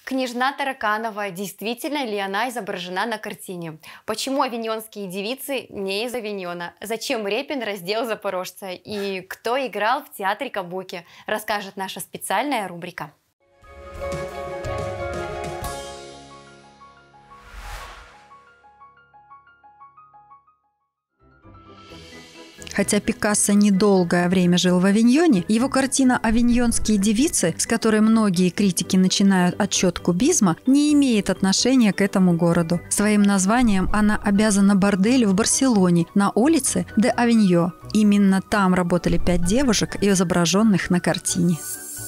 Княжна Тараканова, действительно ли она изображена на картине? Почему авиньонские девицы не из Авиньона? Зачем Репин раздел Запорожца? И кто играл в театре Кабуки? Расскажет наша специальная рубрика. Хотя Пикассо недолгое время жил в Авиньоне, его картина «Авиньонские девицы», с которой многие критики начинают отсчет кубизма, не имеет отношения к этому городу. Своим названием она обязана борделю в Барселоне на улице де Авиньо. Именно там работали 5 девушек, изображенных на картине.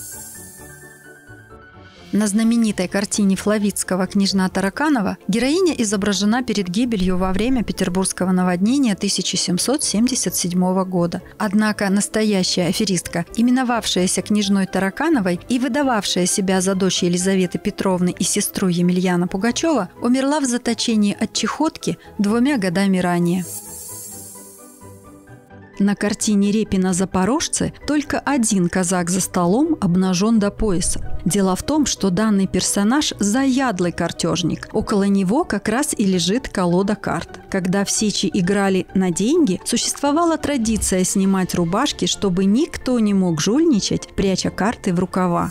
На знаменитой картине Флавицкого «Княжна Тараканова» героиня изображена перед гибелью во время петербургского наводнения 1777 года. Однако настоящая аферистка, именовавшаяся княжной Таракановой и выдававшая себя за дочь Елизаветы Петровны и сестру Емельяна Пугачева, умерла в заточении от чехотки 2 годами ранее. На картине Репина «Запорожцы» только один казак за столом обнажен до пояса. Дело в том, что данный персонаж – заядлый картежник. Около него как раз и лежит колода карт. Когда в сечи играли на деньги, существовала традиция снимать рубашки, чтобы никто не мог жульничать, пряча карты в рукава.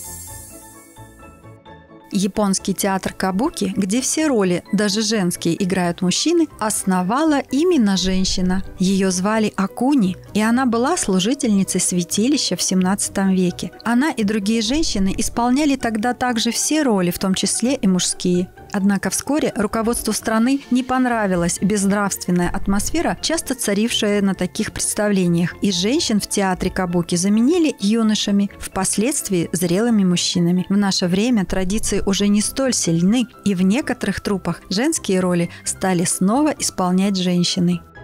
Японский театр Кабуки, где все роли, даже женские, играют мужчины, основала именно женщина. Ее звали Акуни, и она была служительницей святилища в 17 веке. Она и другие женщины исполняли тогда также все роли, в том числе и мужские. Однако вскоре руководству страны не понравилась безнравственная атмосфера, часто царившая на таких представлениях, и женщин в театре Кабуки заменили юношами, впоследствии зрелыми мужчинами. В наше время традиции уже не столь сильны, и в некоторых труппах женские роли стали снова исполнять женщины.